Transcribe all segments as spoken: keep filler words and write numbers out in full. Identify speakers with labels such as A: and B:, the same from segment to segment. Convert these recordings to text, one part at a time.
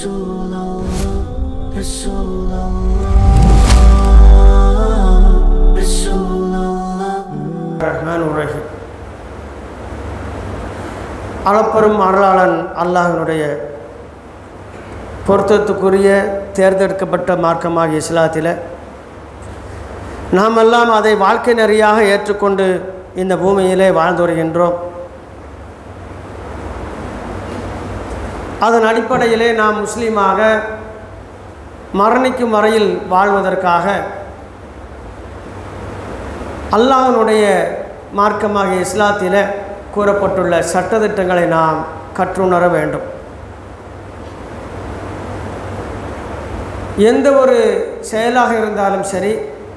A: رسول الله رسول الله رسول الله الرحمن الرحيم. அளப்பெரும் அருளாளன் அல்லாஹ்வினுடைய பொருத்தத்துக்குரிய தேர்ந்தெடுக்கப்பட்ட மார்க்கமாகிய இஸ்லாத்தில் நாம் எல்லாம் அதை வாழ்க்கை நெறியாக ஏற்றுக்கொண்டு இந்த பூமியிலே வாழ்ந்து வருகின்றோம். அதன் அடிப்படையிலே நாம் முஸ்லீமாக மரணிக்கும் வரையில் வாழ்வதற்காக அல்லாஹ்வினுடைய மார்க்கமாகிய இஸ்லாத்தில் கூறப்பட்டுள்ள சட்டதிட்டங்களை நாம் கற்றுணர வேண்டும். எந்த ஒரு செயலாக இருந்தாலும் சரி,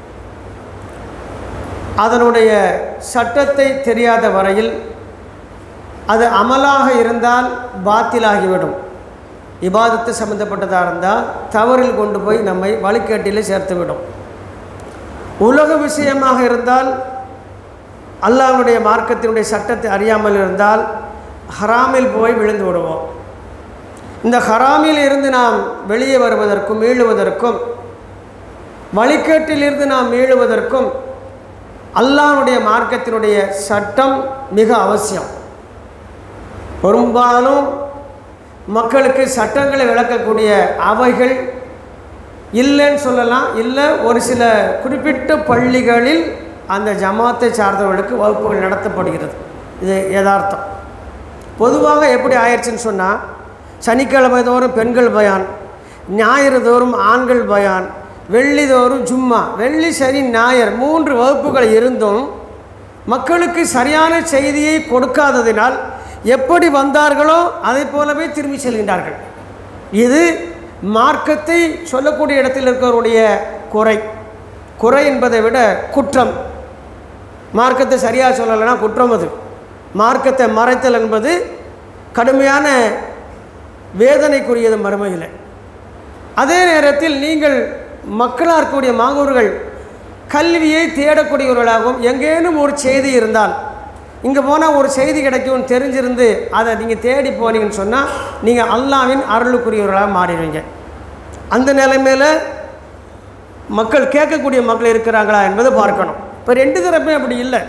A: அதனுடைய சட்டத்தை தெரியாத வரையில் அது அமலாக இருந்தால் பாத்திலாகிவிடும். இபாதத்து சம்பந்தப்பட்டதாக இருந்தால் தவறில் கொண்டு போய் நம்மை வழிகேட்டிலே சேர்த்துவிடும். உலக விஷயமாக இருந்தால், அல்லாஹ்வுடைய மார்க்கத்தினுடைய சட்டத்தை அறியாமல் இருந்தால் ஹராமில் போய் விழுந்து விடுவோம். இந்த ஹராமில் இருந்து நாம் வெளியே வருவதற்கும் மீளுவதற்கும், வழிகேட்டிலிருந்து நாம் மீளுவதற்கும் அல்லாஹ்வுடைய மார்க்கத்தினுடைய சட்டம் மிக அவசியம். பெரும்பாலும் மக்களுக்கு சட்டங்களை விளக்கக்கூடிய அவைகள் இல்லைன்னு சொல்லலாம். இல்லை, ஒரு சில குறிப்பிட்ட பள்ளிகளில் அந்த ஜமாத்தை சார்ந்தவர்களுக்கு வகுப்புகள் நடத்தப்படுகிறது. இது யதார்த்தம். பொதுவாக எப்படி ஆயிடுச்சுன்னு சொன்னால், சனிக்கிழமை தோறும் பெண்கள் பயான், ஞாயிறு தோறும் ஆண்கள் பயான், வெள்ளி தோறும் ஜும்மா, வெள்ளி சனி ஞாயிறு மூன்று வகுப்புகள் இருந்தும் மக்களுக்கு சரியான செய்தியை கொடுக்காததினால் எப்படி வந்தார்களோ அதை போலவே திரும்பி செல்கின்றார்கள். இது மார்க்கத்தை சொல்லக்கூடிய இடத்தில் இருக்கிறவருடைய குறை. குறை என்பதை விட குற்றம். மார்க்கத்தை சரியாக சொல்லலைன்னா குற்றம். அது மார்க்கத்தை மறைத்தல் என்பது கடுமையான வேதனைக்குரியது மறுமையில். அதே நேரத்தில் நீங்கள் மக்களாக இருக்கக்கூடிய மாணவர்கள் கல்வியை தேடக்கூடியவர்களாகவும், எங்கேனும் ஒரு செய்தி இருந்தால் இங்கே போனால் ஒரு செய்தி கிடைக்கும்னு தெரிஞ்சிருந்து அதை நீங்கள் தேடி போனீங்கன்னு சொன்னால் நீங்கள் அல்லாஹ்வின் அருளுக்குரியவர்களாக மாறிடுவீங்க. அந்த நிலைமையில் மக்கள் கேட்கக்கூடிய மக்கள் இருக்கிறாங்களா என்பதை பார்க்கணும். இப்போ ரெண்டு தரப்புமே அப்படி இல்லை.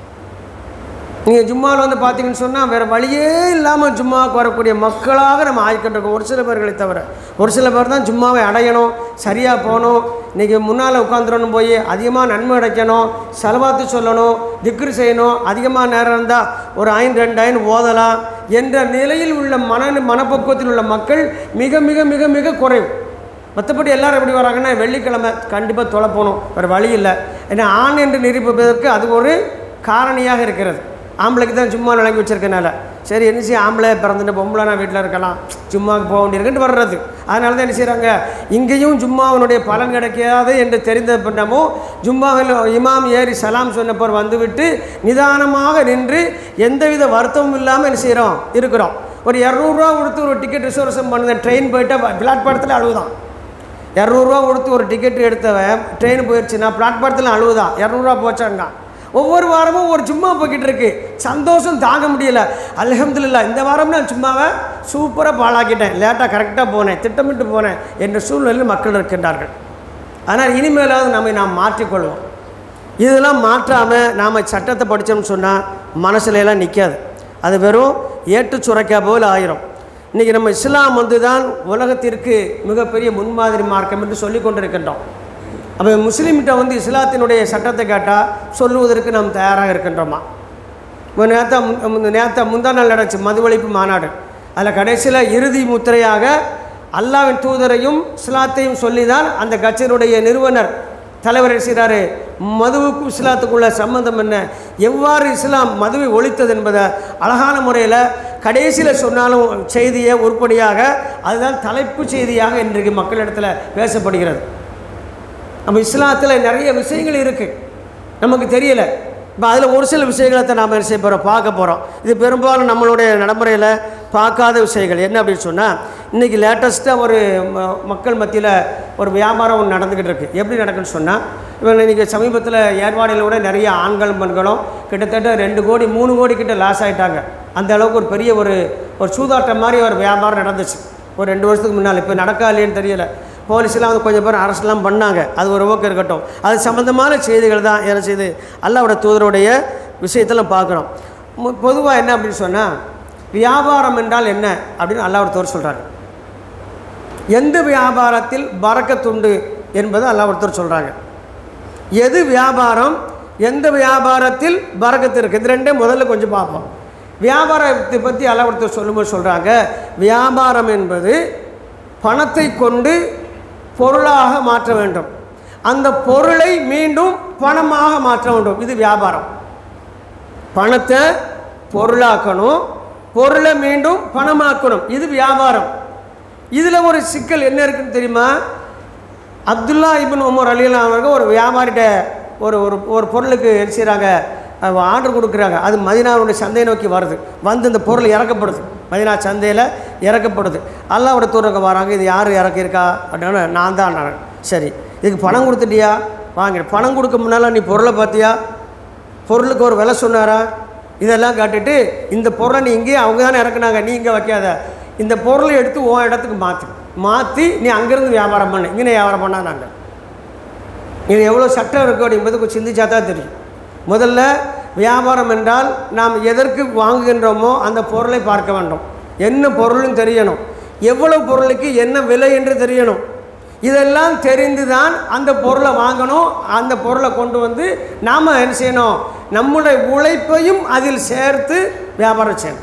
A: நீங்கள் ஜும்மாவில் வந்து பார்த்தீங்கன்னு சொன்னால் வேறு வழியே இல்லாமல் ஜும்மாவுக்கு வரக்கூடிய மக்களாக நம்ம ஆய்க்கிட்டிருக்கோம். ஒரு சில பேர்களை தவிர ஒரு சில பேர் தான் ஜும்மாவை அடையணும், சரியாக போகணும், இன்றைக்கி முன்னால் உட்காந்துடணும், போய் அதிகமாக நன்மை கிடைக்கணும், செலவாத்து சொல்லணும், திக்ரு செய்யணும், அதிகமாக நேரம் இருந்தால் ஒரு ஐந்து ரெண்டு ஐந்து ஓதலாம் என்ற நிலையில் உள்ள மன மனப்பக்குவத்தில் உள்ள மக்கள் மிக மிக மிக மிக குறைவு. மற்றபடி எல்லோரும் எப்படி வராங்கன்னா, வெள்ளிக்கிழமை கண்டிப்பாக தொலை போகணும், வேறு வழி இல்லை. ஏன்னா ஆண் என்று நிரூபிப்பதற்கு அது ஒரு காரணியாக இருக்கிறது. ஆம்பளைக்கு தான் சும்மா விளங்கி வச்சுருக்கனால சரி என்ன செய்ய, ஆம்பளை பிறந்துட்டு பொம்பளை நான் வீட்டில் இருக்கலாம், சும்மாவுக்கு போக வேண்டியிருக்குன்ட்டு வர்றது. அதனால தான் என்ன செய்கிறாங்க, இங்கேயும் ஜும்மாவனுடைய பலன் கிடைக்காது என்று தெரிந்த பின்னமோ ஜும்மாவில் இமாம் ஏறி சலாம் சொன்னப்போ வந்துவிட்டு நிதானமாக நின்று எந்தவித வருத்தமும் இல்லாமல் என்ன செய்கிறோம் இருக்கிறோம். ஒரு இரநூறுவா கொடுத்து ஒரு டிக்கெட் ரிசர்வேஷன் பண்ணுங்க, ட்ரெயின் போயிட்டால் பிளாட்பாரத்தில் அழுவுதான். இரநூறுவா கொடுத்து ஒரு டிக்கெட் எடுத்தவன் ட்ரெயின் போயிடுச்சுன்னா பிளாட்பாரத்தில் அழுவுதான். இரநூறுவா போச்சாங்க. ஒவ்வொரு வாரமும் ஒரு சும்மா போய்கிட்டு இருக்கு, சந்தோஷம் தாங்க முடியல. அல்ஹம்துலில்லாஹ், இந்த வாரம் நான் சும்மாவை சூப்பராக பாழாக்கிட்டேன், லேட்டாக கரெக்டாக போனேன், திட்டமிட்டு போனேன் என்ற சூழ்நிலையில் மக்கள் இருக்கின்றார்கள். ஆனால் இனிமேலாவது நம்மை நாம் மாற்றிக்கொள்வோம். இதெல்லாம் மாற்றாமல் நாம் சட்டத்தை படித்தோம்னு சொன்னால் மனசுலாம் நிற்காது. அது வெறும் ஏட்டு சுரைக்கா போல் ஆயிரும். இன்றைக்கி நம்ம இஸ்லாம் வந்து தான் உலகத்திற்கு மிகப்பெரிய முன்மாதிரி மார்க்கம் என்று சொல்லி கொண்டிருக்கின்றோம். அப்போ முஸ்லீம்கிட்ட வந்து இஸ்லாத்தினுடைய சட்டத்தை கேட்டால் சொல்லுவதற்கு நாம் தயாராக இருக்கின்றோமா? இப்போ நேற்ற நேற்ற முந்தா நாள் நடந்துச்சு மதுவழிப்பு மாநாடு. அதில் கடைசியில் இறுதி முத்திரையாக அல்லாஹ்வின் தூதரையும் இஸ்லாத்தையும் சொல்லி தான் அந்த கட்சியினுடைய நிறுவனர் தலைவர் செய்கிறாரு, மதுவுக்கும் இஸ்லாத்துக்குள்ள சம்பந்தம் என்ன, எவ்வாறு இஸ்லாம் மதுவை ஒழித்தது என்பதை அழகான முறையில் கடைசியில் சொன்னாலும் செய்தியை உருப்படியாக அதுதான் தலைப்பு செய்தியாக இன்றைக்கு மக்களிடத்தில் பேசப்படுகிறது. நம்ம இஸ்லாத்தில் நிறைய விஷயங்கள் இருக்குது, நமக்கு தெரியலை. இப்போ அதில் ஒரு சில விஷயங்களை நாம் என்ன செய்ய போகிறோம், பார்க்க போகிறோம். இது பெரும்பாலும் நம்மளுடைய நடைமுறையில் பார்க்காத விஷயங்கள். என்ன அப்படின்னு சொன்னால், இன்றைக்கி லேட்டஸ்ட்டாக ஒரு மக்கள் மத்தியில் ஒரு வியாபாரம் ஒன்று நடந்துக்கிட்டு இருக்குது. எப்படி நடக்குன்னு சொன்னால், இப்போ இன்றைக்கி சமீபத்தில் ஏர்வாடியில் கூட நிறைய ஆண்களும் பெண்களும் கிட்டத்தட்ட ரெண்டு கோடி மூணு கோடி கிட்ட லாஸ் ஆகிட்டாங்க. அந்த அளவுக்கு ஒரு பெரிய ஒரு ஒரு சூதாட்டம் மாதிரி ஒரு வியாபாரம் நடந்துச்சு. ஒரு ரெண்டு வருஷத்துக்கு முன்னால். இப்போ நடக்கா இல்லைன்னு தெரியல. போலீஸ்லாம் வந்து கொஞ்சம் பேர் அரெஸ்ட்லாம் பண்ணாங்க. அது ஒரு ஓக்கம் இருக்கட்டும். அது சம்மந்தமான செய்திகள் தான் என்ன செய்து அல்லாஹ்வோட தூதருடைய விஷயத்தில் பார்க்குறோம். பொதுவாக என்ன அப்படின்னு சொன்னால், வியாபாரம் என்றால் என்ன அப்படின்னு அல்லாஹ்வோட தூதர் சொல்கிறாங்க. எந்த வியாபாரத்தில் பரக்கத்துண்டு என்பது அல்லாஹ்வோட தூதர் சொல்கிறாங்க. எது வியாபாரம், எந்த வியாபாரத்தில் பரக்கத்து இருக்குது, இது ரெண்டே முதல்ல கொஞ்சம் பார்ப்போம். வியாபாரத்தை பற்றி அல்லாஹ்வோட தூதர் சொல்லும்போது சொல்கிறாங்க, வியாபாரம் என்பது பணத்தை கொண்டு பொருளாக மாற்ற வேண்டும், அந்த பொருளை மீண்டும் பணமாக மாற்ற வேண்டும். இது வியாபாரம். பணத்தை பொருளாக்கணும், பொருளை மீண்டும் பணமாக்கணும், இது வியாபாரம். இதில் ஒரு சிக்கல் என்ன இருக்குன்னு தெரியுமா? அப்துல்லா இப்னு உமர் ரலியல்லாஹு அவர்கள் ஒரு வியாபாரிகிட்ட ஒரு ஒரு ஒரு பொருளுக்கு என்ன செய்கிறாங்க, ஆர்டர் கொடுக்குறாங்க. அது மதீனாவுடைய சந்தையை நோக்கி வருது. வந்து இந்த பொருள் இறக்கப்படுது, மதீனா சந்தையில் இறக்கப்படுது. அல்லாஹ்வோட தூதருக்கு வராங்க. இது யார் இறக்கியிருக்கா அப்படின்னா, நான் தான். நான் சரி, இதுக்கு பணம் கொடுத்துட்டியா? வாங்க. பணம் கொடுக்க முன்னால் நீ பொருளை பார்த்தியா? பொருளுக்கு ஒரு விலை சொன்னாரா? இதெல்லாம் காட்டிட்டு, இந்த பொருளை நீ இங்கேயே அவங்க தானே இறக்குனாங்க, நீ இங்கே வைக்காத, இந்த பொருளை எடுத்து உன் இடத்துக்கு மாற்று, மாற்றி நீ அங்கேருந்து வியாபாரம் பண்ணு, இங்கே வியாபாரம் பண்ணால் நாங்கள். இது எவ்வளோ சட்டம் இருக்கும் அப்படிங்கிறது கொஞ்சம் சிந்திச்சா தான் தெரியும். முதல்ல வியாபாரம் என்றால் நாம் எதற்கு வாங்குகின்றோமோ அந்த பொருளை பார்க்க வேண்டும். என்ன பொருள்னு தெரியணும், எவ்வளவு பொருளுக்கு என்ன விலை என்று தெரியணும். இதெல்லாம் தெரிந்து தான் அந்த பொருளை வாங்கணும். அந்த பொருளை கொண்டு வந்து நாம் என்ன செய்யணும், நம்முடைய உழைப்பையும் அதில் சேர்த்து வியாபாரம் செய்யணும்.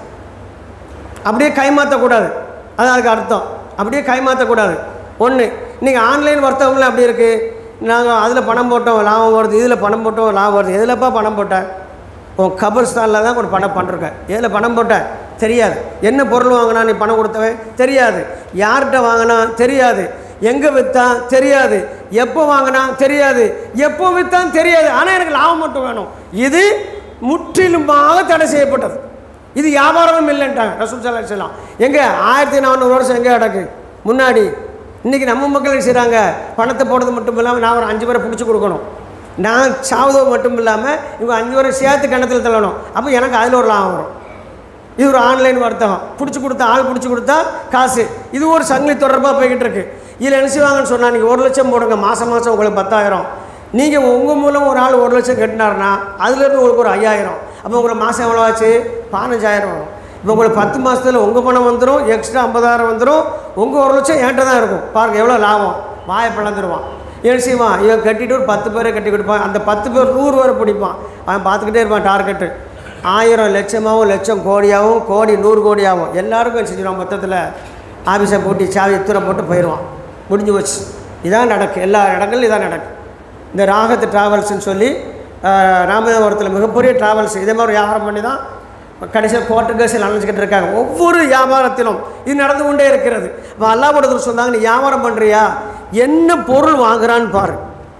A: அப்படியே கைமாற்றக்கூடாது, அது அதுக்கு அர்த்தம். அப்படியே கைமாற்றக்கூடாது. ஒன்று, இன்றைக்கி ஆன்லைன் வர்த்தகங்களும் அப்படி இருக்குது. நாங்கள் அதில் பணம் போட்டோம் லாபம் வருது, இதில் பணம் போட்டோம் லாபம் வருது. எதிலப்பா பணம் போட்டேன்? உன் கபர்ஸ்தானில் தான் ஒரு பணம் பண்ணிருக்கேன். எதில் பணம் போட்டேன் தெரியாது. என்ன பொருள் வாங்கினா நீ பணம் கொடுத்தவன் தெரியாது. யார்கிட்ட வாங்கினா தெரியாது. எங்கே விற்றான் தெரியாது. எப்போ வாங்கினா தெரியாது. எப்போ விற்றான் தெரியாது. ஆனால் எனக்கு லாபம் மட்டும் வேணும். இது முற்றிலுமாக தடை செய்யப்பட்டது. இது வியாபாரமும் இல்லைன்ட்டாங்க ரசூல் ஸல்லல்லாஹு அலைஹி வஸல்லம். எங்கே ஆயிரத்தி நானூறு வருஷம் எங்கே கிடக்கு முன்னாடி. இன்றைக்கி நம்ம மக்கள் செய்கிறாங்க, பணத்தை போடுறது மட்டும் இல்லாமல் நான் ஒரு அஞ்சு பேரை பிடிச்சி கொடுக்கணும், நான் சாவதோ மட்டும் இல்லாமல் இவங்க அஞ்சு பேரை சேர்த்து கிணத்துல தள்ளணும். அப்போ எனக்கு அதில் ஒரு லாபம் வரும். இது ஒரு ஆன்லைன் வர்த்தகம். பிடிச்சி கொடுத்தா ஆள் பிடிச்சி கொடுத்தா காசு. இது ஒரு சங்கிலி தொடர்பாக போய்கிட்டு இருக்கு. இதில் என்ன செய்வாங்கன்னு சொன்னால், நீங்கள் ஒரு லட்சம் போடுங்க, மாதம் மாதம் உங்களுக்கு பத்தாயிரம். நீங்கள் உங்கள் மூலம் ஒரு ஆள் ஒரு லட்சம் கட்டினார்னா அதுலேருந்து உங்களுக்கு ஒரு ஐயாயிரம். அப்போ உங்களுக்கு மாதம் எவ்வளோ ஆச்சு? பதினஞ்சாயிரம் வரும். இப்போ உங்களுக்கு பத்து மாதத்தில் உங்கள் பணம் வந்துடும், எக்ஸ்ட்ரா ஐம்பதாயிரம் வந்துடும். உங்கள் ஒரு லட்சம் என்கிட்ட தான் இருக்கும். பாருங்கள் எவ்வளோ லாபம். வாயை பிளந்துருவான். என்ன செய்வான்? இவன் கட்டிட்டு ஒரு பத்து பேரை கட்டி கொடுப்பான். அந்த பத்து பேர் நூறு பேரை பிடிப்பான். அவன் பார்த்துக்கிட்டே இருப்பான் டார்கெட்டு. ஆயிரம் லட்சமாகவும் லட்சம் கோடியாகவும் கோடி நூறு கோடியாகவும் எல்லாருக்கும் செஞ்சிடுவான். மொத்தத்தில் ஆஃபீஸை போட்டு சாவி எத்தனை போட்டு போயிடுவான். முடிஞ்சு வச்சு. இதான் நடக்கு, எல்லா இடங்களும் இதான் நடக்கு. இந்த ராகத்து ட்ராவல்ஸ்ன்னு சொல்லி ராமநாதபுரத்தில் மிகப்பெரிய ட்ராவல்ஸ் இதே மாதிரி வியாபாரம் பண்ணி தான் கடைசியாக கோர்ட்டு கேஸில் அணைச்சிக்கிட்டு இருக்காங்க. ஒவ்வொரு வியாபாரத்திலும் இது நடந்து கொண்டே இருக்கிறது. இப்போ அல்லாஹ்வுடைய சொன்னாங்க, நீ வியாபாரம் பண்ணுறியா, என்ன பொருள் வாங்குறான்னு பாரு,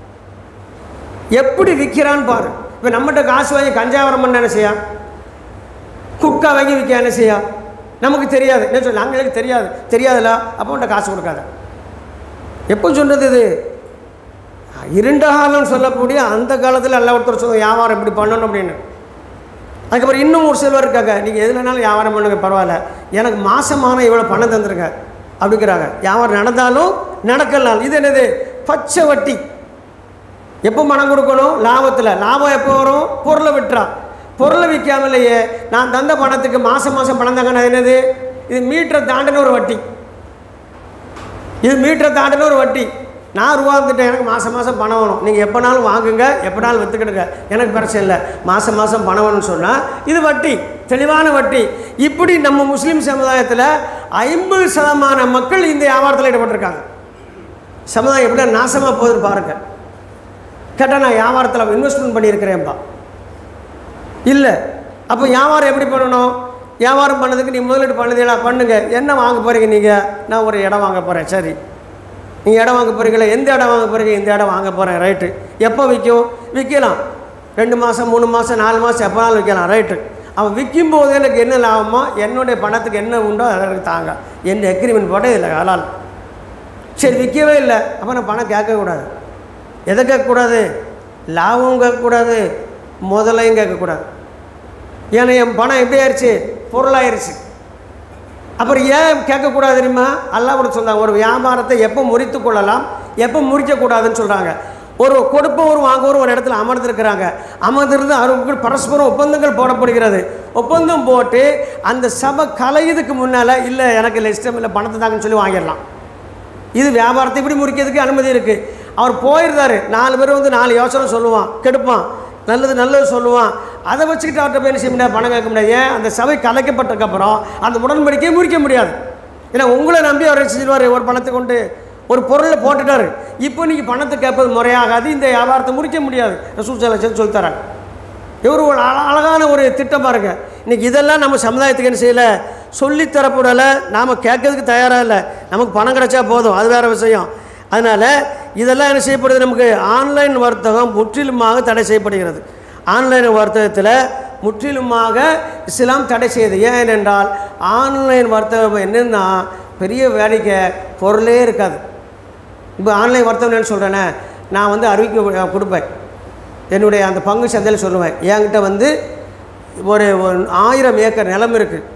A: எப்படி விற்கிறான்னு பாரு. இப்போ நம்மகிட்ட காசு வாங்கி கஞ்சாவரம் பண்ண என்ன செய்யா, குக்கா வாங்கி விற்க என்ன செய்யா, நமக்கு தெரியாது. என்ன சொல்ல, நாங்களுக்கு தெரியாது. தெரியாதுல்ல, அப்போ உன்ட்ட காசு கொடுக்காத. எப்போ சொன்னது இது? இருண்ட காலம் சொல்லக்கூடிய அந்த காலத்தில் எல்லாம் ஒருத்தர் சொல்லுவாங்க வியாபாரம் இப்படி பண்ணணும் அப்படின்னு. அதுக்கப்புறம் இன்னும் ஒரு சிலர் இருக்காங்க, நீங்கள் எதுலனாலும் வியாபாரம் பண்ணுங்க பரவாயில்ல, எனக்கு மாதமான இவ்வளோ பணம் தந்துருங்க அப்படிங்கிறாங்க. வியாபாரம் நடந்தாலும் நடக்கலாம். இது என்னது? பச்சை வட்டி. எப்போ பணம் கொடுக்கணும்? லாபத்தில். லாபம் எப்போ வரும்? பொருளை விட்டுறா. பொருளை விற்காமலையே நான் தந்த பணத்துக்கு மாதம் மாதம் பணம் தாங்க. என்னது இது? மீட்டரை தாண்டின ஒரு வட்டி. இது மீட்டரை தாண்டின ஒரு வட்டி. நான் ரூபா வந்துட்டேன், எனக்கு மாதம் மாதம் பணம் வேணும். நீங்கள் எப்போனாலும் வாங்குங்க, எப்போனாலும் விற்றுக்கிடுங்க, எனக்கு பிரச்சனை இல்லை. மாதம் மாதம் பணம் வேணும்னு சொன்னால் இது வட்டி, தெளிவான வட்டி. இப்படி நம்ம முஸ்லீம் சமுதாயத்தில் ஐம்பது சதமான மக்கள் இந்த வியாபாரத்தில் ஈடுபட்டிருக்காங்க. சமுதாயம் எப்படி நாசமாக போகுதுன்னு பாருங்கள். கேட்டால் நான் வியாபாரத்தில் இன்வெஸ்ட்மெண்ட் பண்ணியிருக்கிறேன்ப்பா. இல்லை, அப்போ வியாபாரம் எப்படி பண்ணணும்? வியாபாரம் பண்ணதுக்கு நீ முதலீடு பண்ணுதீங்களா? பண்ணுங்கள். என்ன வாங்க போகிறீங்க நீங்கள்? நான் ஒரு இடம் வாங்க போகிறேன். சரி, நீங்கள் இடம் வாங்க போகிறீங்களா? எந்த இடம் வாங்க போகிறீங்க? இந்த இடம் வாங்க போகிறேன். ரைட்டு. எப்போ விற்கும்? விற்கலாம். ரெண்டு மாதம் மூணு மாதம் நாலு மாதம் எப்போனாலும் விற்கலாம். ரைட்டு. அவன் விற்கும் போது எனக்கு என்ன லாபமோ, என்னுடைய பணத்துக்கு என்ன உண்டோ அதை எனக்கு தாங்க, என்ன எக்ரிமெண்ட் போட இல்லை ஹலால். சரி, விற்கவே இல்லை, அப்போ நான் பணம் கேட்கக்கூடாது. எதை கேட்கக்கூடாது? லாபமும் கேட்கக்கூடாது, முதலையும் கேட்கக்கூடாது. ஏன்னா என் பணம் எப்படி ஆயிடுச்சு? பொருளாயிருச்சு. அப்புறம் ஏன் கேட்கக்கூடாது தெரியுமா? அல்லாஹ் கூட சொல்கிறாங்க, ஒரு வியாபாரத்தை எப்போ முறித்து கொள்ளலாம், எப்போ முறிக்கக்கூடாதுன்னு சொல்கிறாங்க. ஒரு கொடுப்பவர் வாங்குவோர் ஒரு இடத்துல அமர்ந்திருக்கிறாங்க. அமர்ந்திருந்து அவருக்கு பரஸ்பரம் ஒப்பந்தங்கள் போடப்படுகிறது. ஒப்பந்தம் போட்டு அந்த சபை கலையதுக்கு முன்னால் இல்லை எனக்கு இல்லை இஷ்டம் இல்லை பணத்தை தாங்கன்னு சொல்லி வாங்கிடலாம். இது வியாபாரத்தை இப்படி முறிக்கிறதுக்கு அனுமதி இருக்குது. அவர் போயிருந்தார், நாலு பேர் வந்து நாலு யோசனை சொல்லுவான், கெடுப்பான், நல்லது நல்லது சொல்லுவான். அதை வச்சுக்கிட்டு அவர்கிட்ட போய் செய்ய முடியாது, பணம் கேட்க முடியாது. ஏன்? அந்த சபை கலைக்கப்பட்டதுக்கப்புறம் அந்த உடன்படிக்கையை முறிக்க முடியாது. ஏன்னா உங்களை நம்பி அவர் செஞ்சுருவார், ஒரு பணத்தை கொண்டு ஒரு பொருளை போட்டுட்டார். இப்போ நீங்கள் பணத்தை கேட்பது முறையாகாது, இந்த வியாபாரத்தை முறிக்க முடியாது. ரசூல் ஸல்லல்லாஹு அலைஹி வஸல்லம் சொல்லித்தராங்க. இவர் ஒரு அழகான ஒரு திட்டம் பாருங்க. இன்றைக்கி இதெல்லாம் நம்ம சமுதாயத்துக்கு என்ன செய்யலை, சொல்லித்தரப்படலை, நாம் கேட்கறதுக்கு தயாராக இல்லை. நமக்கு பணம் கிடைச்சா போதும், அது வேறு விஷயம். அதனால் இதெல்லாம் என்ன செய்யப்படுது, நமக்கு ஆன்லைன் வர்த்தகம் முற்றிலுமாக தடை செய்யப்படுகிறது. ஆன்லைன் வர்த்தகத்தில் முற்றிலுமாக இஸ்லாம் தடை செய்யுது. ஏன் என்றால் ஆன்லைன் வர்த்தகம் என்னென்னா பெரிய வேலைக்கு பொருளே இருக்காது. இப்போ ஆன்லைன் வர்த்தகம் என்ன சொல்கிறேன்னே, நான் வந்து அறிவிக்க கொடுப்பேன், என்னுடைய அந்த பங்கு சந்தையில் சொல்லுவேன், என்கிட்ட வந்து ஒரு ஆயிரம் ஏக்கர் நிலம் இருக்குது,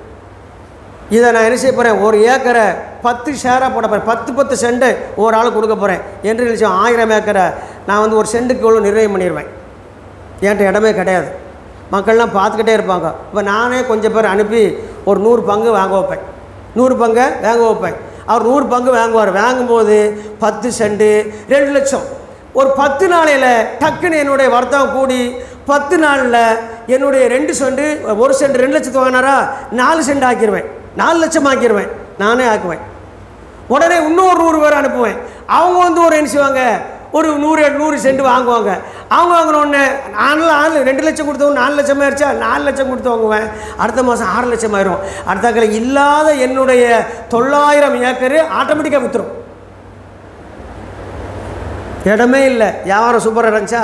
A: இதை நான் என்ன செய்ய போகிறேன், ஒரு ஏக்கரை பத்து ஷேராக போட போகிறேன், பத்து பத்து சென்ட்டு ஒரு ஆள் கொடுக்க போகிறேன் என்று நினச்சோம். ஆயிரம் ஏக்கரை நான் வந்து ஒரு சென்ட்டுக்கு எவ்வளோ நிர்ணயம் பண்ணிடுவேன். என்கிட்ட இடமே கிடையாது, மக்கள்லாம் பார்த்துக்கிட்டே இருப்பாங்க. இப்போ நானே கொஞ்சம் பேர் அனுப்பி ஒரு நூறு பங்கு வாங்க வைப்பேன், நூறு பங்கை வாங்க வைப்பேன். அவர் நூறு பங்கு வாங்குவார். வாங்கும்போது பத்து சென்ட்டு ரெண்டு லட்சம். ஒரு பத்து நாளையில் டக்குன்னு என்னுடைய வர்த்தகம் கூடி பத்து நாளில் என்னுடைய ரெண்டு சென்ட்டு ஒரு சென்ட் ரெண்டு லட்சத்து வாங்கினாரா, நாலு சென்ட் ஆக்கிடுவேன், நாலு லட்சம் ஆக்கிடுவேன், நானே ஆக்குவேன். உடனே இன்னொரு நூறு பேர் அனுப்புவேன். அவங்க வந்து ஒரு என்ன செய்வாங்க, ஒரு நூறு நூறு சென்ட் வாங்குவாங்க. அவங்க வாங்கினோடனே நாலு நாலு ரெண்டு லட்சம் கொடுத்தவங்க நாலு லட்சம் ஆயிடுச்சா, நாலு லட்சம் கொடுத்து வாங்குவேன். அடுத்த மாதம் ஆறு லட்சம் ஆயிரும். அடுத்த கிளை இல்லாத என்னுடைய தொள்ளாயிரம் ஏக்கரு ஆட்டோமேட்டிக்காக விற்றுரும். இடமே இல்லை, வியாபாரம் சூப்பராக இருந்துச்சா.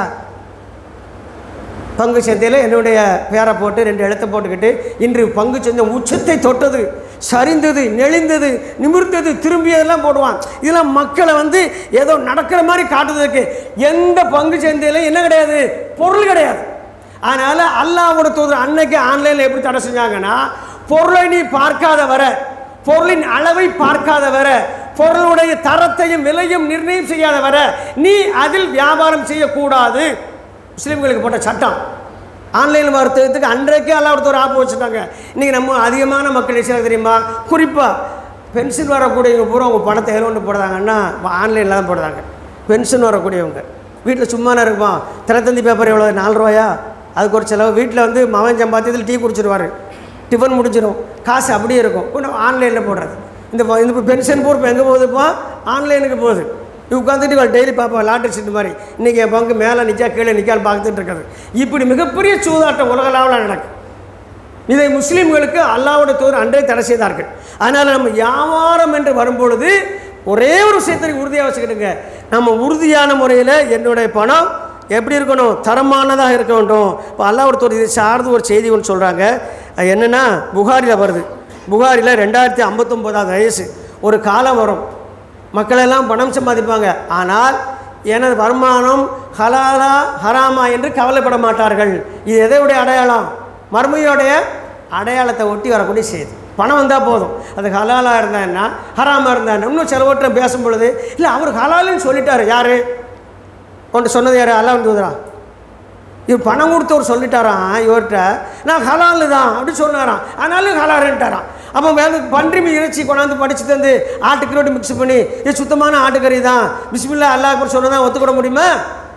A: பங்கு சந்தையில் என்னுடைய பேரை போட்டு ரெண்டு எழுத்தை போட்டுக்கிட்டு இன்று பங்கு சந்தை உச்சத்தை தொட்டது, சரிந்தது, நெளிந்தது, நிமிர்ந்தது, திரும்பியதெல்லாம் போடுவான். இதெல்லாம் மக்களை வந்து ஏதோ நடக்கிற மாதிரி காட்டுறதுக்கு. எந்த பங்கு சந்தையில் என்ன கிடையாது, பொருள் கிடையாது. அதனால் அல்லாஹ்வோட தூதர் அன்னைக்கு ஆன்லைனில் எப்படி தடை செஞ்சாங்கன்னா, பொருளை நீ பார்க்காத வர, பொருளின் அளவை பார்க்காத வர, பொருளுடைய தரத்தையும் விலையும் நிர்ணயம் செய்யாத வர நீ அதில் வியாபாரம் செய்யக்கூடாது. முஸ்லீம்களுக்கு போட்ட சட்டம். ஆன்லைன் வர்த்தகத்துக்கு அன்றைக்கே அல்லாஹ் ஒரு ஆப்பு வச்சுட்டாங்க. இன்றைக்கி நம்ம அதிகமான மக்கள் விஷயம் தெரியுமா, குறிப்பாக பென்ஷன் வரக்கூடியவங்க பூரா அவங்க பணத்தை எவ்வளோ ஒன்று போடுறாங்கன்னா ஆன்லைனில் தான் போடுறாங்க. பென்ஷன் வரக்கூடியவங்க வீட்டில் சும்மானா இருப்பான், தினத்தந்தி பேப்பர் எவ்வளோ, நாலு ரூபாயா, அதுக்கு ஒரு செலவு. வீட்டில் வந்து மகன் சம்பாத்தியத்தில் டீ குடிச்சிடுவார், டிஃபன் முடிச்சிடும், காசு அப்படியே இருக்கும். இப்போ ஆன்லைனில் போடுறது. இந்த இந்த பென்ஷன் பொறுப்பு எங்கே போகுதுப்பா, ஆன்லைனுக்கு போகுது. இது உட்காந்துட்டு இவள் டெய்லி பார்ப்பேன், லாட்ரி சீட்டு மாதிரி. இன்றைக்கி என் பங்கு மேலே நிற்கா கீழே நிற்கான்னு பார்த்துட்டு இருக்காது. இப்படி மிகப்பெரிய சூதாட்டம் உலகளாவில் நடக்கும். இதை முஸ்லீம்களுக்கு அல்லாஹ்வோட தூதர் அன்றே தடை செய்தார்கள். அதனால் நம்ம வியாபாரம் என்று வரும்பொழுது ஒரே ஒரு விஷயத்தை உறுதியாக வச்சுக்கிட்டுங்க, நம்ம உறுதியான முறையில் என்னுடைய பணம் எப்படி இருக்கணும், தரமானதாக இருக்க வேண்டும். இப்போ அல்லாஹ்வோட தூதர் இதை சார்ந்து ஒரு செய்தி ஒன்று சொல்கிறாங்க. அது என்னென்னா புகாரில் வருது. புகாரில் ரெண்டாயிரத்தி ஐம்பத்தொம்போதாவது வயசு ஒரு காலம் வரும், மக்களெல்லாம் பணம் சம்பாதிப்பாங்க, ஆனால் எனது வருமானம் ஹலாலா ஹராமா என்று கவலைப்பட மாட்டார்கள். இது எதையுடைய அடையாளம், மறுமையோடைய அடையாளத்தை ஒட்டி வரக்கூடிய செய்தி. பணம் வந்தால் போதும், அது ஹலாலாக இருந்தான்னா ஹராமாக இருந்தான்னா. இன்னும் சிலவற்றை பேசும் பொழுது இல்லை அவர் ஹலாலுன்னு சொல்லிட்டார், யார் ஒன்று சொன்னது, யார் அல்லாஹ் தூதரா, இவர் பணம் கொடுத்தவர் சொல்லிட்டாரான் இவர்கிட்ட, நான் ஹலாலு தான் அப்படி சொன்னாரான், ஆனாலும் ஹலாலுன்ட்டாரான். அப்போ வேறு பன்றி இறைச்சி கொண்டாந்து படித்து தந்து ஆட்டுக்கறி மிக்ஸ் பண்ணி இது சுத்தமான ஆட்டுக்கறி தான் பிஸ்மில்லா அல்லாஹ் அக்பர் சொன்னதான் ஒத்துக்கிட முடியுமா?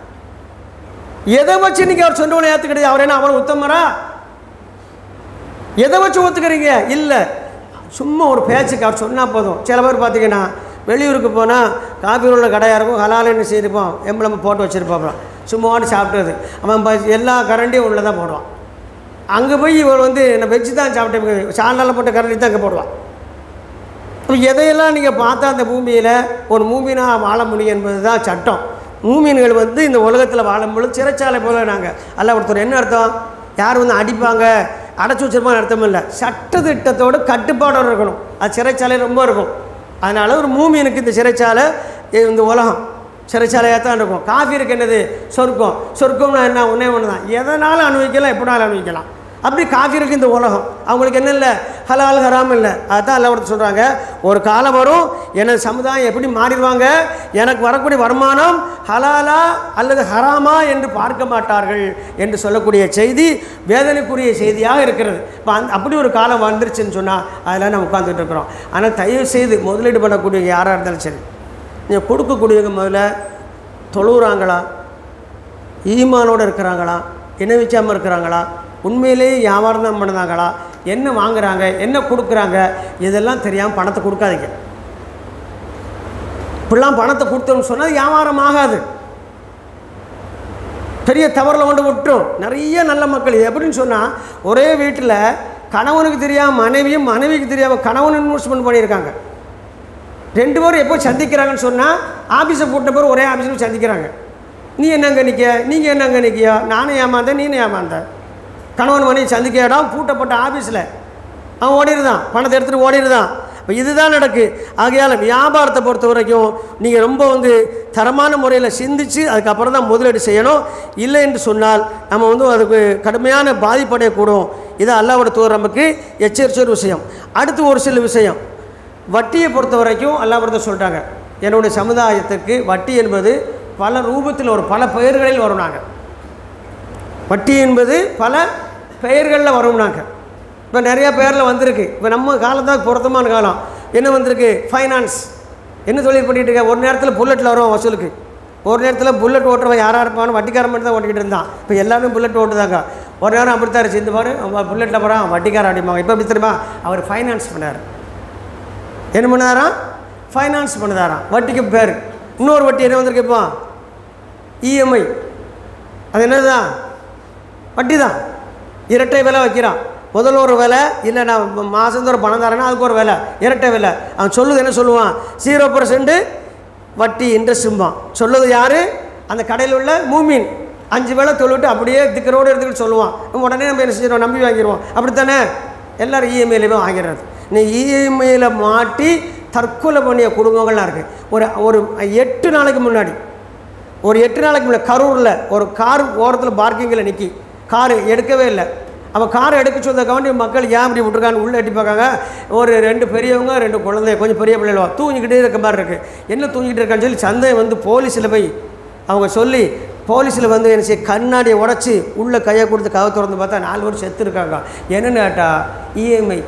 A: எதை வச்சு இன்றைக்கி அவர் சொன்னவனை ஏற்றுக்கிட்டது, அவர் என்ன அவன் உத்தமரா? எதை வச்சு ஒத்துக்கிறீங்க? இல்லை, சும்மா ஒரு பேச்சுக்கு அவர் சொன்னால் போதும். சில பேர் பார்த்தீங்கன்னா வெளியூருக்கு போனால் காஃபி உள்ள கடையாக இருக்கும், ஹலாலுன்னு செய்திருப்போம், எம்பளம் போட்டு வச்சுருப்போம், சும்மாவான்னு சாப்பிட்டது. அவன் எல்லா கரண்டியும் உள்ளே தான் போடுவான். அங்கே போய் இவர் வந்து என்ன வெஜ்ஜு தான் சாப்பிட்டேன், சாணால் போட்ட கரண்டி தான் அங்கே போடுவான். இப்போ எதையெல்லாம் நீங்கள் பார்த்தா அந்த பூமியில் ஒரு மூமினாக வாழ முடியும் என்பது தான் சட்டம். மூமின்கள் வந்து இந்த உலகத்தில் வாழும்பொழுது சிறைச்சாலை போல நாங்கள் அல்ல ஒருத்தர் என்ன அர்த்தம், யார் வந்து அடிப்பாங்க அடைச்சி வச்சிருப்பான்னு அர்த்தம் இல்லை, சட்டத்திட்டத்தோடு கட்டுப்பாடோடு இருக்கணும். அது சிறைச்சாலை ரொம்ப இருக்கும். அதனால் ஒரு மூமினுக்கு இந்த சிறைச்சாலை இந்த உலகம் சிறைச்சாலையாக தான் இருக்கும். காஃபிருக்கு என்னது சொர்க்கம், சொர்க்கம்னா என்ன ஒன்றே ஒன்று தான், எதனாலும் அனுபவிக்கலாம், எப்படினாலும் அனுபவிக்கலாம். அப்படி காஃபிருக்கு இந்த உலகம். அவங்களுக்கு என்ன இல்லை, ஹலால் ஹராம் இல்லை. அதுதான் எல்லாம் ஒருத்தர் சொல்கிறாங்க, ஒரு காலம் வரும் எனது சமுதாயம் எப்படி மாறிடுவாங்க, எனக்கு வரக்கூடிய வருமானம் ஹலாலா அல்லது ஹராமா என்று பார்க்க மாட்டார்கள் என்று சொல்லக்கூடிய செய்தி வேதனைக்குரிய செய்தியாக இருக்கிறது. இப்போ அந் அப்படி ஒரு காலம் வந்துருச்சுன்னு சொன்னால் அதெல்லாம் நம்ம உட்காந்துட்டு இருக்கிறோம். ஆனால் தயவு செய்து முதலீடு பண்ணக்கூடிய யாராக இருந்தாலும் சரி, நீங்கள் கொடுக்கக்கூடியவங்க முதல்ல தொழுகிறாங்களா, ஈமானோடு இருக்கிறாங்களா, இணை வைக்காமல் இருக்கிறாங்களா, உண்மையிலேயே வியாபாரம் தான் பண்ணுறாங்களா, என்ன வாங்குறாங்க, என்ன கொடுக்குறாங்க, இதெல்லாம் தெரியாமல் பணத்தை கொடுக்காதீங்க. இப்படிலாம் பணத்தை கொடுத்தோம்னு சொன்னால் வியாபாரம் ஆகாது, பெரிய தவறில் கொண்டு விட்டுரும். நிறைய நல்ல மக்கள் எப்படின்னு சொன்னால், ஒரே வீட்டில் கணவனுக்கு தெரியாமல் மனைவியும் மனைவிக்கு தெரியாமல் கணவன் இன்வெஸ்ட்மெண்ட் பண்ணியிருக்காங்க. ரெண்டு பேரும் எப்போ சந்திக்கிறாங்கன்னு சொன்னால் ஆஃபீஸை போட்ட பேர் ஒரே ஆஃபீஸில் சந்திக்கிறாங்க. நீ என்னங்க நிற்க, நீங்கள் என்னங்க நிற்கியா, நானும் ஏமாந்தேன் நீனும் ஏமாந்தேன். கணவன் மனைவி சந்திக்க இடம் பூட்டப்பட்ட ஆஃபீஸில் அவன் ஓடிடுதான், பணத்தை எடுத்துகிட்டு ஓடிடுதான். இப்போ இதுதான் நடக்கு. ஆகையால் வியாபாரத்தை பொறுத்த வரைக்கும் நீங்கள் ரொம்ப வந்து தரமான முறையில் சிந்தித்து அதுக்கப்புறம் தான் முதலீடு செய்யணும். இல்லை என்று சொன்னால் நம்ம வந்து அதுக்கு கடுமையான பாதிப்படையக்கூடும். இது அல்லாஹ்வோட தூதர் நமக்கு எச்சரித்த ஒரு விஷயம். அடுத்து ஒரு சில விஷயம், வட்டியை பொறுத்த வரைக்கும் அல்லாஹ் பொறுத்த சொல்லிட்டாங்க, என்னுடைய சமுதாயத்துக்கு வட்டி என்பது பல ரூபத்தில் ஒரு பல பெயர்களில் வரும். நாங்கள் வட்டி என்பது பல பெயர்களில் வரும். நாங்கள் இப்போ நிறையா பெயரில் வந்திருக்கு. இப்போ நம்ம காலம் தான் பொருத்தமான காலம். என்ன வந்திருக்கு, ஃபைனான்ஸ். என்ன தொழில் பண்ணிகிட்டு இருக்க, ஒரு நேரத்தில் புல்லட்டில் வருவான் வசூலுக்கு, ஒரு நேரத்தில் புல்லட் ஓட்டுறவன் யாராக இருப்பான்னு வட்டிக்காரன் மட்டும் தான் ஓட்டிக்கிட்டு இருந்தான். இப்போ எல்லாமே புல்லட் ஓட்டுதாங்க. ஒரு நேரம் அப்படித்தான் இருந்துச்சு, இந்த பாரு புல்லட்டில் போகிறான் வட்டிக்காரன் அடிப்பாங்க. இப்போ எப்படி தெரியுமா, அவர் ஃபைனான்ஸ் பண்ணார். என்ன பண்ணாராம், ஃபைனான்ஸ் பண்ணுதாராம், வட்டிக்கு பேர். இன்னொரு வட்டி என்ன வந்திருக்கு இப்போ, இஎம்ஐ. அது என்னது தான், வட்டி தான். இரட்டை விலை வைக்கிறான். முதல்ல ஒரு விலை, இல்லை நான் மாதந்தோறும் பணம் தரேன்னா அதுக்கு ஒரு விலை, இரட்டை விலை. அவன் சொல்லுது என்ன சொல்லுவான், ஜீரோ பர்சன்ட்டு வட்டி இன்ட்ரெஸ்ட்டும்பான். சொல்லுது யார், அந்த கடையில் உள்ள மூமின். அஞ்சு வேலை தொழுவிட்டு அப்படியே திக்கரோடு எடுத்துக்கிட்டு சொல்லுவான். உடனே நம்ம என்ன செஞ்சிடுவோம், நம்பி வாங்கிடுவோம். அப்படித்தானே எல்லோரும் இஎம்ஐலேயுமே வாங்கிடுறது. நீ இஎம்ஐயில் மாட்டி தற்கொலை பண்ணிய குடும்பங்கள்லாம் இருக்குது. ஒரு ஒரு எட்டு நாளைக்கு முன்னாடி ஒரு எட்டு நாளைக்கு முன்னாடி கரூரில் ஒரு கார் ஓரத்தில் பார்க்கிங்கில் நிற்கி காரு எடுக்கவே இல்லை. அவன் காரை எடுக்க சொன்னதுக்காண்டி மக்கள் ஏன் இப்படி விட்டுருக்கான்னு உள்ளே எட்டி பார்க்காங்க. ஒரு ரெண்டு பெரியவங்க ரெண்டு குழந்தை கொஞ்சம் பெரிய பிள்ளைகள் தூங்கிக்கிட்டே இருக்க மாதிரி இருக்குது. என்ன தூங்கிட்டு இருக்கான்னு சொல்லி சந்தையை வந்து போலீஸில் போய் அவங்க சொல்லி போலீஸில் வந்து என்ன செய்ய கண்ணாடியை உடச்சி உள்ளே கையை கொடுத்து கதை திறந்து பார்த்தா நாலு பேர் செத்து இருக்காங்க. என்னென்னு கேட்டால் இஎம்ஐ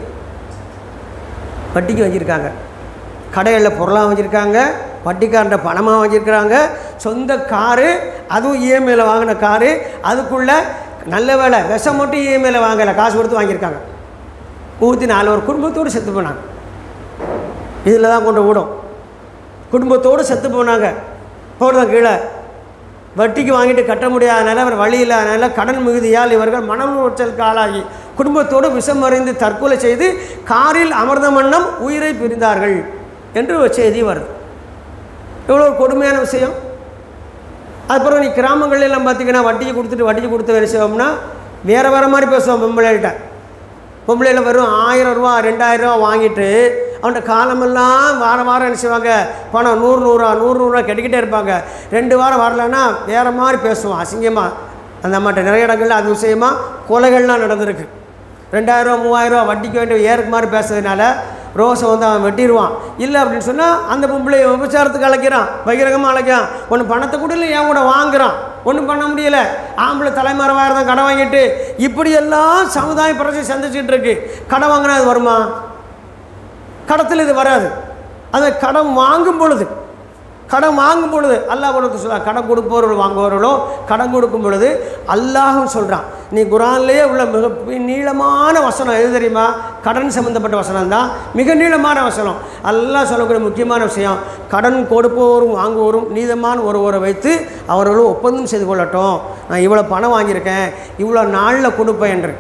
A: வட்டிக்கு வச்சுருக்காங்க, கடைகளில் பொருளாக வச்சுருக்காங்க, வட்டிக்காரண்ட பணமாக வச்சுருக்கிறாங்க, சொந்த காரு அதுவும் இஎம்ஐயில் வாங்கின காரு, அதுக்குள்ளே நல்ல வேலை விஷம் மட்டும் இஎம்ஐயில் வாங்கலை, காசு கொடுத்து வாங்கியிருக்காங்க. ஊற்றி நாலு ஒரு குடும்பத்தோடு செத்து போனாங்க. இதில் தான் கொண்டு விடும், குடும்பத்தோடு செத்து போனாங்க. போடுதான் கீழே வட்டிக்கு வாங்கிட்டு கட்ட முடியாதனால அவர் வழி இல்லாதனால கடன் மிகுதியால் இவர்கள் மன உளைச்சலுக்கு ஆளாகி குடும்பத்தோடு விஷம் மறைந்து தற்கொலை செய்து காரில் அமர்ந்த வண்ணம் உயிரை பிரிந்தார்கள் என்று ஒரு செய்தி வருது. எவ்வளோ ஒரு கொடுமையான விஷயம். அதுக்கப்புறம் நீ கிராமங்கள் எல்லாம் பார்த்திங்கன்னா வட்டிக்கு கொடுத்துட்டு வட்டிக்கு கொடுத்து வேலை செய்வோம்னா வேறு வேறு மாதிரி பேசுவோம். பொம்பளைகிட்ட பொம்பளையில் வெறும் ஆயிரம் ரூபா ரெண்டாயிரம் ரூபா வாங்கிட்டு அவன்கிட்ட காலமெல்லாம் வாரம் வாரம் என்ன செய்வாங்க, பணம் நூறு நூறுரூவா நூறு நூறுரூவா கெட்டிக்கிட்டே இருப்பாங்க. ரெண்டு வாரம் வரலன்னா வேறு மாதிரி பேசுவான் அசிங்கமாக. அந்த அம்மாட்ட நிறைய இடங்களில் அது விஷயமாக கொலைகள்லாம் நடந்திருக்கு. ரெண்டாயிரரூவா மூவாயிரரூவா வட்டிக்கு வேண்டிய ஏறுக்கு மாதிரி பேசுறதுனால ரோஸை வந்து அவன் வெட்டிடுவான். இல்லை அப்படின்னு சொன்னால் அந்த பொம்பளை விபச்சாரத்துக்கு அழைக்கிறான், பகிரங்கமாக அழைக்கிறான். ஒன்று பணத்தை கூட இல்லை என் கூட வாங்குறான், ஒன்றும் பண்ண முடியலை. ஆம்பளை தலைமறைவாக தான் கடன் வாங்கிட்டு இப்படியெல்லாம் சமுதாய பிரச்சனை சந்திச்சுட்டு இருக்கு. கடன் வாங்கினா அது வருமா? கடத்தில் இது வராது. அதை கடன் வாங்கும் பொழுது கடன் வாங்கும் பொழுது அல்லாஹ் கொடுத்து சொல்கிறான், கடன் கொடுப்பவர்கள் வாங்குபவர்களோ கடன் கொடுக்கும் பொழுது அல்லாஹும் சொல்கிறான். நீ குரான்லேயே உள்ள மிக நீளமான வசனம் எது தெரியுமா? கடன் சம்மந்தப்பட்ட வசனம் தான் மிக நீளமான வசனம். அல்லாஹ் சொல்லக்கூடிய முக்கியமான விஷயம், கடன் கொடுப்பவரும் வாங்குவோரும் நீதமான ஒருவரை வைத்து அவர்களும் ஒப்பந்தம் செய்து கொள்ளட்டும். நான் இவ்வளோ பணம் வாங்கியிருக்கேன், இவ்வளோ நாளில் கொடுப்பேன் என்று.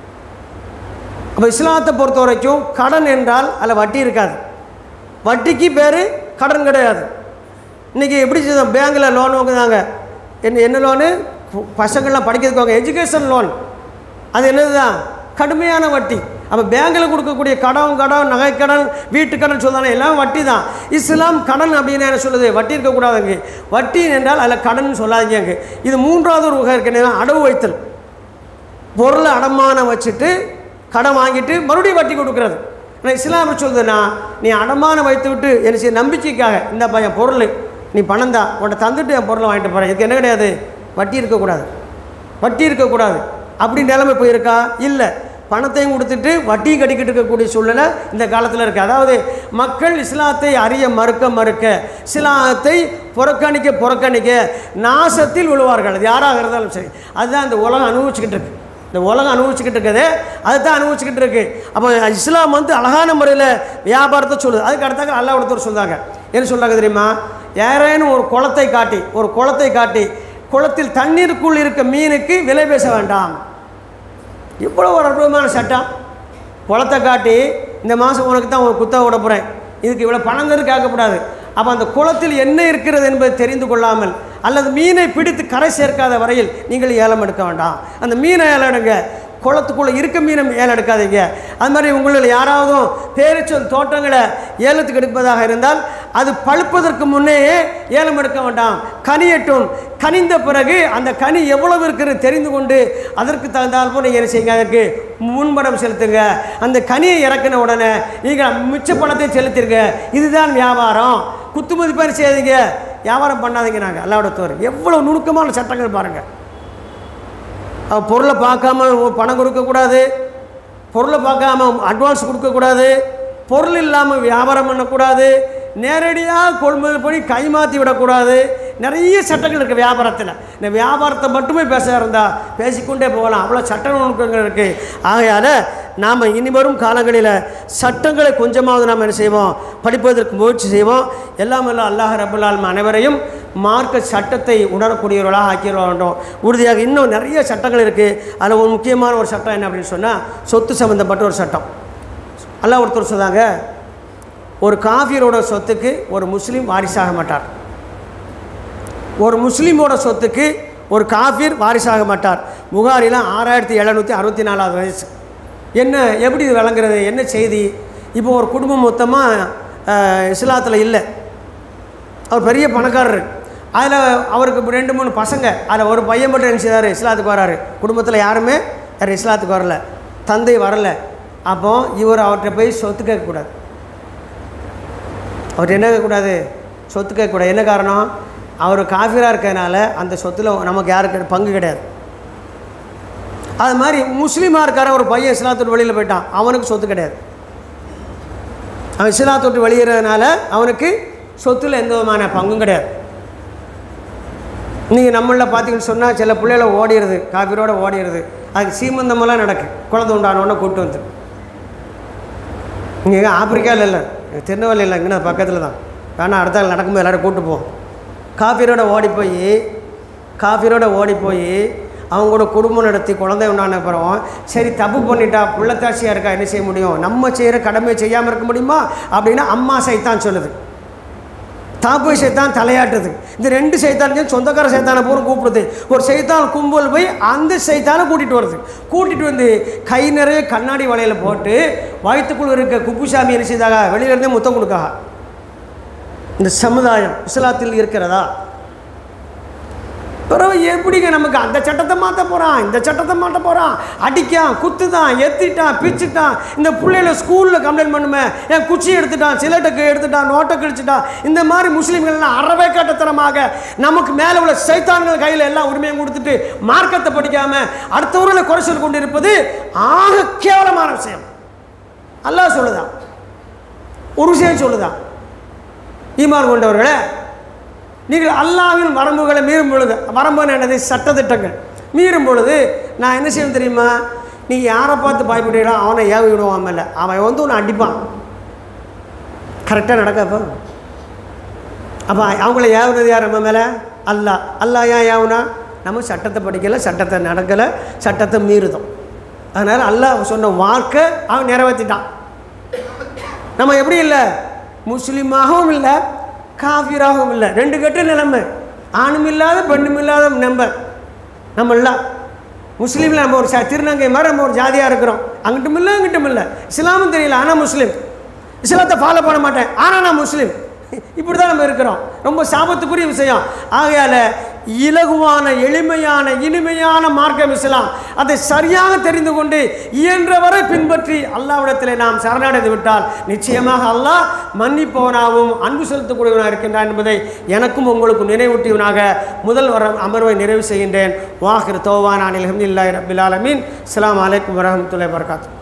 A: அப்போ இஸ்லாத்தை பொறுத்த வரைக்கும் கடன் என்றால் அதில் வட்டி இருக்காது. வட்டிக்கு பேர் கடன் கிடையாது. இன்றைக்கி எப்படி பேங்கில் லோன் வாங்குதாங்க, என்ன என்ன லோனு பசங்கள்லாம் படிக்கிறதுக்கு வாங்க, எஜுகேஷன் லோன். அது என்னது தான் கடுமையான வட்டி. அப்போ பேங்கில் கொடுக்கக்கூடிய கடன் கடன் நகைக்கடன் வீட்டுக்கடன் சொல்லுவாங்க எல்லாம் வட்டி தான். இஸ்லாம் கடன் அப்படின்னு என்ன சொல்லுது, வட்டி இருக்கக்கூடாதுங்க. வட்டி என்றால் அதில் கடன் சொல்லாதீங்க. இது மூன்றாவது ஒரு வகை இருக்கு, அடவு வைத்தல். பொருளை அடமானம் வச்சுட்டு கடன் வாங்கிட்டு மறுபடியும் வட்டி கொடுக்குறது. ஆனால் இஸ்லாம சொல்லுதுன்னா, நீ அடமானம் வைத்து விட்டு என்ன செய்ய நம்பிக்கைக்காக இந்த பையன் பொருள் நீ பணம் தான் உன்ட்ட தந்துட்டு என் பொருளை வாங்கிட்டு போகிறேன், இதுக்கு என்ன கிடையாது, வட்டி இருக்கக்கூடாது, வட்டி இருக்கக்கூடாது. அப்படி நிலைமை போயிருக்கா? இல்லை. பணத்தையும் கொடுத்துட்டு வட்டியும் கட்டிக்கிட்டு இருக்கக்கூடிய சூழ்நிலை இந்த காலத்தில் இருக்குது. அதாவது மக்கள் இஸ்லாத்தை அறிய மறுக்க மறுக்க, இஸ்லாத்தை புறக்கணிக்க புறக்கணிக்க நாசத்தில் விழுவார்கள். அது யாராக இருந்தாலும் சரி. அதுதான் இந்த உலகம் அனுபவிச்சுக்கிட்டு இருக்கு. இந்த உலகம் அனுபவிச்சுக்கிட்டு இருக்குது, அதுதான் அனுபவிச்சுக்கிட்டு இருக்கு. அப்போ இஸ்லாம் வந்து அழகான முறையில் வியாபாரத்தை சொல்லுது. அதுக்கு அடுத்தாக்க அல்லாஹ் ஒருத்தர் சொல்கிறாங்க. என்ன சொல்கிறாங்க தெரியுமா? யாரேனும் ஒரு குளத்தை காட்டி ஒரு குளத்தை காட்டி குளத்தில் தண்ணீருக்குள் இருக்க மீனுக்கு விலை பேச வேண்டாம். இவ்வளோ ஒரு அற்புதமான சட்டம். குளத்தை காட்டி இந்த மாதம் உனக்கு தான் ஒரு குத்தா விட போகிறேன், இதுக்கு இவ்வளோ பணம் தான் கேட்கக்கூடாது. அப்போ அந்த குளத்தில் என்ன இருக்கிறது என்பதை தெரிந்து கொள்ளாமல் அல்லது மீனை பிடித்து கரை சேர்க்காத வரையில் நீங்கள் ஏலம் எடுக்க வேண்டாம். அந்த மீனை ஏலம் எடுங்க, குளத்துக்குள்ளே இருக்க மீனை ஏலம் எடுக்காதீங்க. அது மாதிரி உங்களில் யாராவதும் பேரிச்சல் தோட்டங்களை ஏலத்துக்கு எடுப்பதாக இருந்தால் அது பழுப்பதற்கு முன்னேயே ஏலம் எடுக்க வேண்டாம். கனியட்டும், கனிந்த பிறகு அந்த கனி எவ்வளவு இருக்கிறது தெரிந்து கொண்டு அதற்கு தகுந்தால் போல் நீங்கள் என்ன செய்யுங்க, அதற்கு முன்பணம் செலுத்துங்க. அந்த கனியை இறக்கின உடனே நீங்கள் மிச்ச பணத்தை செலுத்திருங்க. இதுதான் வியாபாரம். குத்து மதிப்பாக செய்யுங்க, வியாபாரம் பண்ணாதீங்க. நாங்கள் அல்லாஹ்வோட தோறு எவ்வளோ நுணுக்கமான சட்டங்கள் பாருங்கள். பொருளை பார்க்காம பணம் கொடுக்கக்கூடாது, பொருளை பார்க்காம அட்வான்ஸ் கொடுக்கக்கூடாது, பொருள் இல்லாமல் வியாபாரம் பண்ணக்கூடாது, நேரடியாக கொள்முதல் பண்ணி கைமாற்றி விடக்கூடாது. நிறைய சட்டங்கள் இருக்குது வியாபாரத்தில். இந்த வியாபாரத்தை மட்டுமே பேச இருந்தால் பேசிக்கொண்டே போகலாம், அவ்வளோ சட்ட நுணுக்கங்கள் இருக்குது. ஆகையால் நாம் இனி வரும் காலங்களில் சட்டங்களை கொஞ்சமாவது நாம் என்ன செய்வோம், படிப்பதற்கு முயற்சி செய்வோம். எல்லாம் எல்லாம் அல்லாஹ் ரப்பல் ஆலமீன் அனைவரையும் மார்க்க சட்டத்தை உணரக்கூடியவர்களாக ஆக்கிட வேண்டும் உறுதியாக. இன்னும் நிறைய சட்டங்கள் இருக்குது. அதில் ஒரு முக்கியமான ஒரு சட்டம் என்ன அப்படின்னு சொன்னால், சொத்து சம்மந்தப்பட்ட ஒரு சட்டம். அல்லாஹ் ஒருத்தர் சொன்னாங்க, ஒரு காஃபிரோட சொத்துக்கு ஒரு முஸ்லீம் வாரிசாக மாட்டார். ஒரு முஸ்லீமோட சொத்துக்கு ஒரு காஃபிர் வாரிசாக மாட்டார். புகாரில் ஆறாயிரத்தி எழுநூற்றி அறுபத்தி நாலாவது வயசு. என்ன எப்படி இது விளங்குறது, என்ன செய்தி? இப்போ ஒரு குடும்பம் மொத்தமாக இஸ்லாத்தில் இல்லை, அவர் பெரிய பணக்காரர். அதில் அவருக்கு ரெண்டு மூணு பசங்க, அதில் ஒரு பையன் மட்டும் என்ன செய்தார், இஸ்லாத்துக்கு வராரு. குடும்பத்தில் யாருமே யார் இஸ்லாத்துக்கு வரல, தந்தை வரலை. அப்போ இவர் அவர்கிட்ட போய் சொத்து கேட்கக்கூடாது. அவர் என்ன கேட்கக்கூடாது, சொத்து கேட்கக்கூடாது. என்ன காரணம்? அவர் காஃபிராக இருக்கிறதுனால அந்த சொத்தில் நமக்கு யாருக்கு பங்கு கிடையாது. அது மாதிரி முஸ்லீமாக இருக்கார ஒரு பையன் இஸ்லாத்தோட்டு வெளியில் போயிட்டான், அவனுக்கு சொத்து கிடையாது. அவன் இஸ்லாத்தோட்டு வெளியேறதுனால அவனுக்கு சொத்தில் எந்த விதமான பங்கும் கிடையாது. நீங்கள் நம்மளில் பார்த்தீங்கன்னு சொன்னால் சில பிள்ளைகளை ஓடிடுது, காஃபிரோடு ஓடிடுது. அதுக்கு சீமந்தமெல்லாம் நடக்கு, குழந்தை உண்டானோடனே கூப்பிட்டு வந்து. இங்கே எங்கே ஆப்பிரிக்காவில் இல்லை, திருநெல்வேலி இல்லை, இங்கே பக்கத்தில் தான். வேணா அடுத்த நாள் நடக்கும்போது எல்லோரும் கூப்பிட்டு போவோம். காஃபிரோட ஓடி போய் காஃபிரோட ஓடி போய் அவங்க கூட குடும்பம் நடத்தி குழந்தை உண்டான அப்புறம் சரி தப்பு பண்ணிட்டா புள்ளத்தாட்சியாக இருக்கா, என்ன செய்ய முடியும், நம்ம செய்கிற கடமையை செய்யாமல் இருக்க முடியுமா அப்படின்னா அம்மா சைத்தான் சொல்லுது, தாப்பு சைத்தான் தலையாட்டுது. இந்த ரெண்டு சைத்தானுக்கும் சொந்தக்கார சைத்தானை பூரா கூப்பிடுது. ஒரு சைத்தான் கும்பல் போய் அந்த சைத்தானை கூட்டிகிட்டு வருது. கூட்டிகிட்டு வந்து கை நிறைய கண்ணாடி வலையில் போட்டு வயிற்றுக்குள்ள இருக்க குப்புசாமி என்ன செய்தாக வெளியிலேருந்தே முத்தம் கொடுக்கா. இந்த சமுதாயம் இஸ்லாத்தில் இருக்கிறதா? பிறகு எப்படிங்க நமக்கு அந்த சட்டத்தை மாற்ற போகிறான், இந்த சட்டத்தை மாற்ற போகிறான், அடிக்கான், குத்துதான், எத்திட்டான், பிச்சுட்டான். இந்த பிள்ளைகளை ஸ்கூலில் கம்ப்ளைண்ட் பண்ணுமே, என் குச்சி எடுத்துட்டான், சிலட்டை எடுத்துட்டான், நோட்டை கிழிச்சிட்டான். இந்த மாதிரி முஸ்லீம்கள்லாம் அறவே கட்டத்தனமாக நமக்கு மேலே உள்ள சைத்தான்கள் கையில் எல்லாம் உரிமையும் கொடுத்துட்டு மார்க்கத்தை படிக்காமல் அடுத்தவர்களை குறை சொல்லி கொண்டு இருப்பது ஆக கேவலமான விஷயம். அல்லாஹ் சொல்லுதான், ஒரு விஷயம் சொல்லுதான், ஈமான் கொண்டவர்களே, நீங்கள் அல்லாஹ்வின் வரம்புகளை மீறும் பொழுது, வரம்புன்னு என்னது, சட்டத்திட்டங்கள் மீறும் பொழுது நான் என்ன செய்யணும் தெரியுமா, நீங்கள் யாரை பார்த்து பயப்படுறீங்களோ அவனை ஏவி விடுவான். இல்லை, அவன் வந்து ஒன்று அடிப்பான். கரெக்டாக நடக்கப்போ அப்போ அவங்கள ஏவுனது யார் நம்ம மேலே? அல்லாஹ். அல்லாஹ் ஏன் ஏவுனா? நம்ம சட்டத்தை படிக்கலை, சட்டத்தை நடக்கலை, சட்டத்தை மீறுதோம். அதனால் அல்லாஹ் சொன்ன வாக்கை அவன் நிறைவேற்றிட்டான். நம்ம எப்படி இல்லை, முஸ்லீமாகவும் இல்லை, காஃபிராகவும் இல்லை, ரெண்டு கெட்ட நிலைமை. ஆணும் இல்லாத பெண்ணும் இல்லாத நம்பர் நம்ம இல்லை. முஸ்லீமில் நம்ம ஒரு திருநங்கை மாதிரி நம்ம ஒரு ஜாதியாக இருக்கிறோம். அங்கிட்டும் இல்லை அங்கிட்டும் இல்லை. இஸ்லாமும் தெரியல ஆனால் முஸ்லீம், இஸ்லாத்தை ஃபாலோ பண்ண மாட்டேன் ஆனால் நான் முஸ்லீம், இப்படி தான் நம்ம இருக்கிறோம். ரொம்ப சாபத்துக்குரிய விஷயம். ஆகையால் இலகுவான எளிமையான இனிமையான மார்க்கம் இஸ்லாம். அதை சரியாக தெரிந்து கொண்டு இயன்றவரை பின்பற்றி அல்லாஹ்விடத்தில் நாம் சரணடைந்து விட்டால் நிச்சயமாக அல்லாஹ் மன்னிப்பவனாகவும் அன்பு செலுத்தக்கூடியவனாக இருக்கின்றான் என்பதை எனக்கும் உங்களுக்கும் நினைவூட்டியவனாக முதல் வர அமர்வை நிறைவு செய்கின்றேன். வாஹிர் தௌவானா அல்ஹம்துலில்லாஹி ரப்பில் ஆலமீன். அஸ்ஸலாமு அலைக்கும் வரஹ்மத்துல்லாஹி வபரகாத்துஹு.